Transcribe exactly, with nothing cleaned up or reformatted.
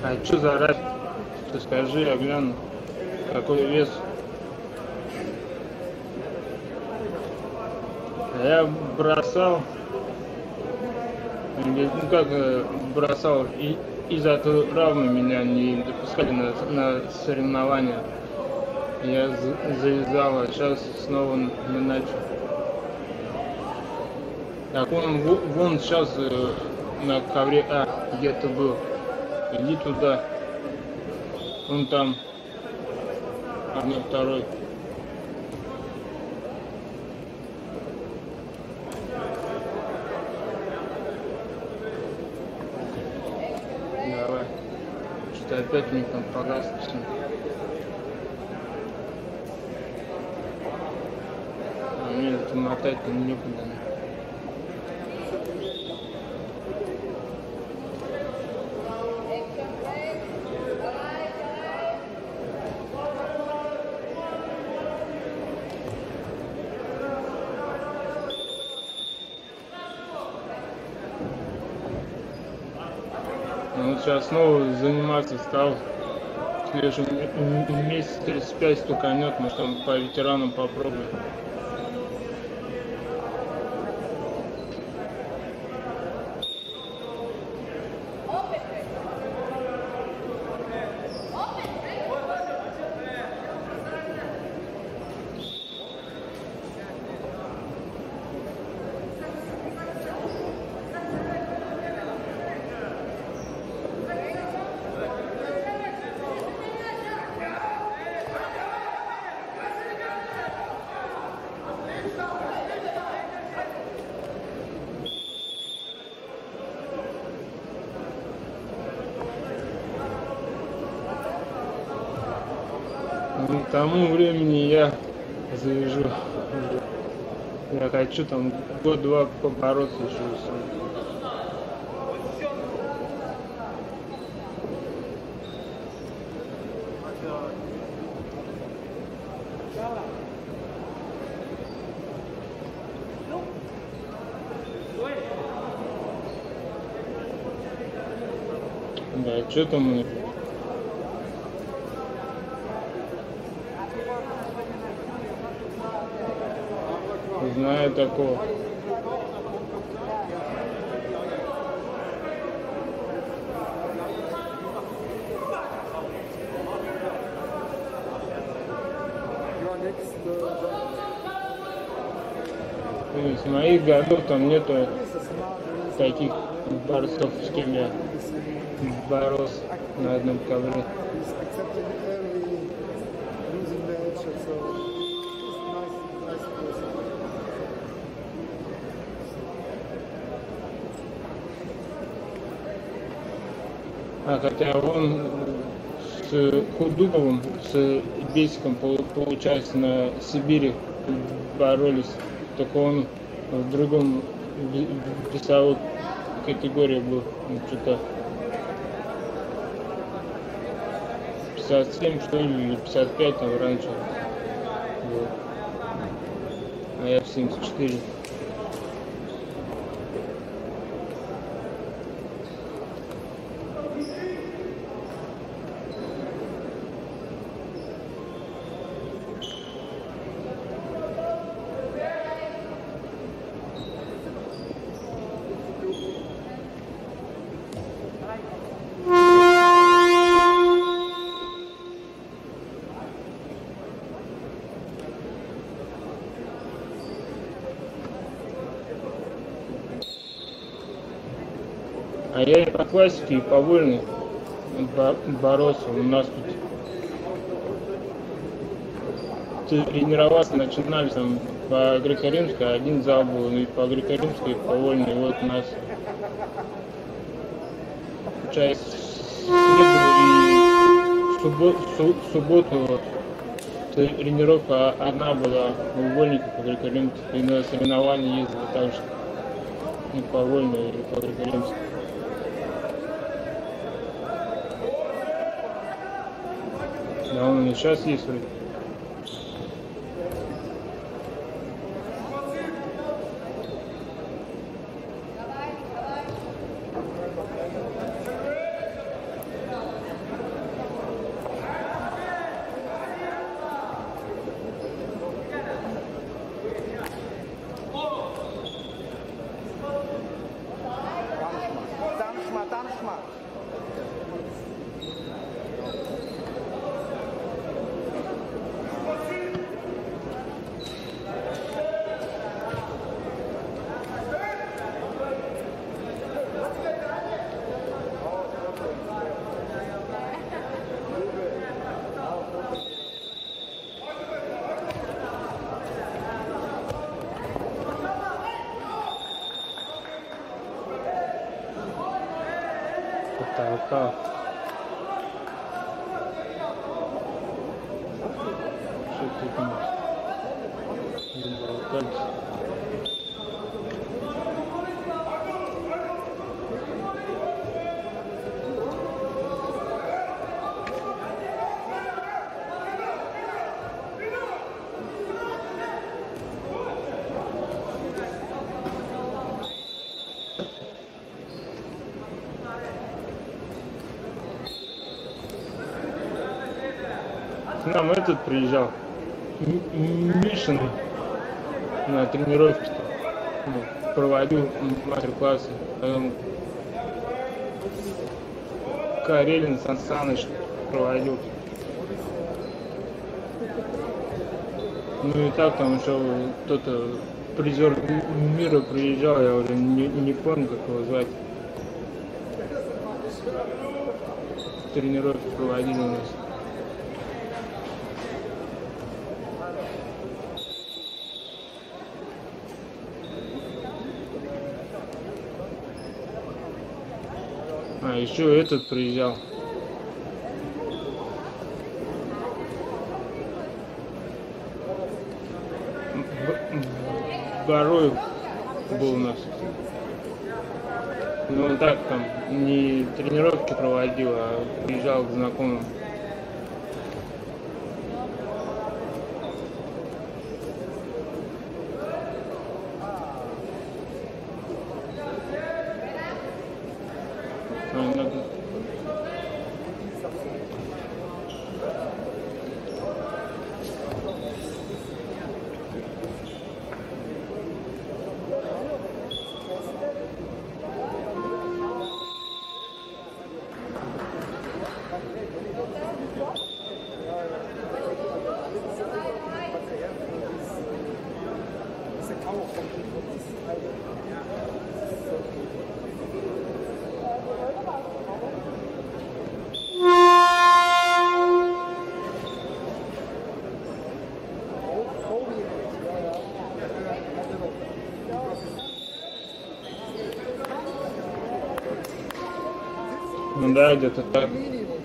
А что за раз? Ты скажи, я гляну. Какой вес? Я бросал. Ну как бросал, и из-за травмы меня не допускали на, на соревнования. Я завязал, а сейчас снова не начал. Так он вон сейчас на ковре, а, где-то был. Иди туда. Он там. Одно, второй. Давай. Что-то опять у них там погас. А мне это мотать-то некуда. Он сейчас снова заниматься стал. В следующем месяце тридцать пять стуканет, может там по ветеранам попробуем. К тому времени я завяжу. Я хочу там год-два побороться еще. Да, что там? Знаю такого. С моих годов там нету таких борцов, с кем я боролся на одном ковре. А хотя он с Худуковым, с Бесиком, получается, на Сибири боролись, только он в другом весовой категории был, что-то пятьдесят семь, что ли, или пятьдесят пять там раньше был, а я в семьдесят четыре. А я и по классике, и по вольной боролся. У нас тут тренироваться начинали там по греко-римской, один зал был, и по греко-римской, и по вольной. И вот у нас часть в субботу, в субботу вот, тренировка одна была у вольников по греко-римской, и на соревнования ездили так же, и по вольной, и по греко-римской. Да, он и сейчас есть вроде. А. Что ты думаешь? Заболтались. К нам этот приезжал, М- Мишин, на тренировке, ну, проводил мастер-классы. Потом Карелин Сан Саныч проводил. Ну и так там еще кто-то призер мира приезжал, я уже не, не помню, как его звать. Тренировки проводили у нас. А еще этот приезжал. Бароев был у нас. Но он так там не тренировки проводил, а приезжал к знакомым. А, надо... Ну да, где-то так.